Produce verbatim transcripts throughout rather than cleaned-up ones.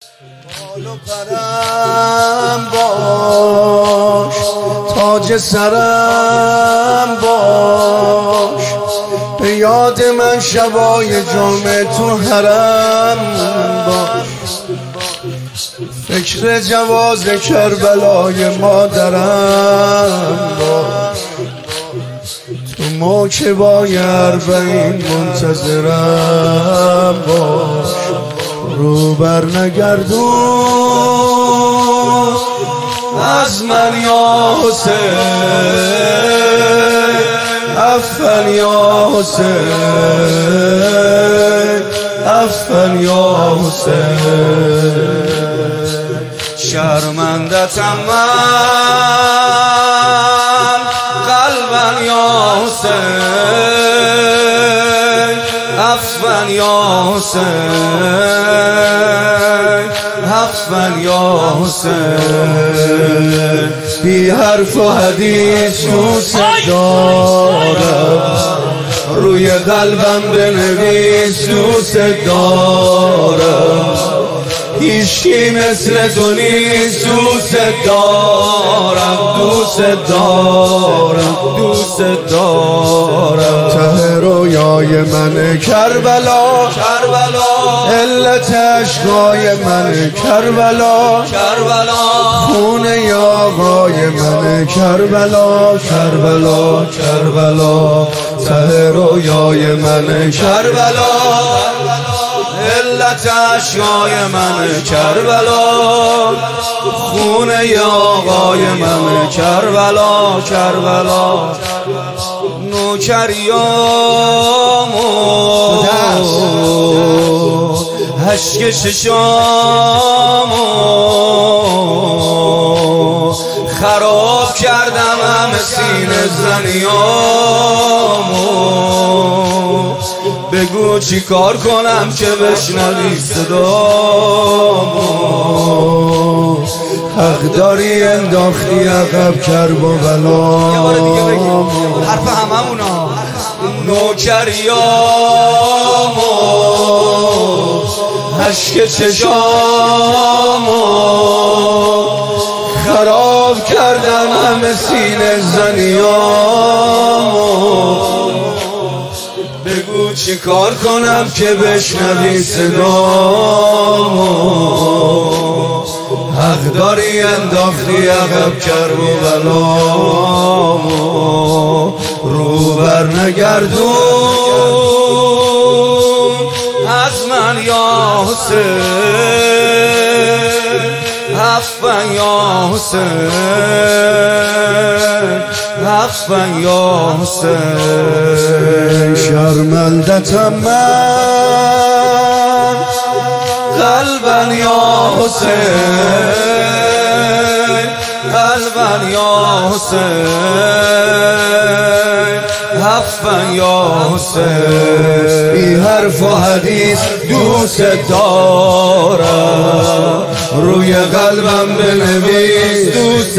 بال و پرم باش، تاج سرم باش، به یاد من شبای جمعه تو حرم باش، فکر جواز کربلای مادرم باش، تو موکبای اربعین منتظرم باش، رو بر نگردون از من یا حسین، عفوا یا حسین، عفوا یا حسین. شرمندتم من قلبا یا حسین، عفوا یا حسین، عفوا یا حسین. بی حرف و حدیث دوست دارم، روی قلبم بنویس دوست دارم، هیچکی مثل تو نیست دوست دارم، دوست دارم، دوست دارم. ته رویای من کربلا، کربلا، علت عشقای من کربلا، کربلا، خونه آقای من کربلا، کربلا، کربلا. ته رویای من کربلا، علت عشقای من کربلا، خونه آقای من کربلا، کربلا. نوکریامو اشک ششامو خراب کردم همه سینه زنیامو، بگو چی کار کنم که بشنوی صدامو، حق داری انداختی عقب کرب و بلا. یه بار دیگه بگیم حرف هممونا. نوکریامو اشک چشامو خراب کردم همه سینه زنیامو، بگو چی کار کنم که بشنوی صدامو، حق داری انداختی عقب کرب و بلامو، رو بر نگردون از من یا حسین، عفوا یا حسین، عفوا یا حسین. شرمندتم من قلبا یا حسین، قلبا یا حسین، عفوا یا حسین. بی حرف و حدیث دوست دارم، روی قلبم بنویس دوست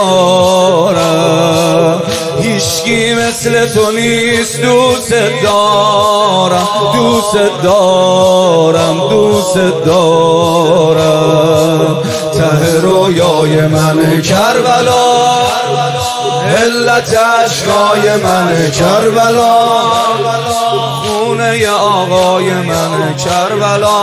دارم، هیچکی مثل تو نیست دوست دارم، دوست دارم، دوست دارم. ته رویای من کربلا، علت عشقای من کربلا، خونه آقای من کربلا،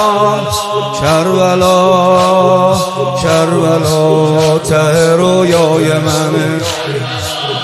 کربلا، کربلا. ته رویای من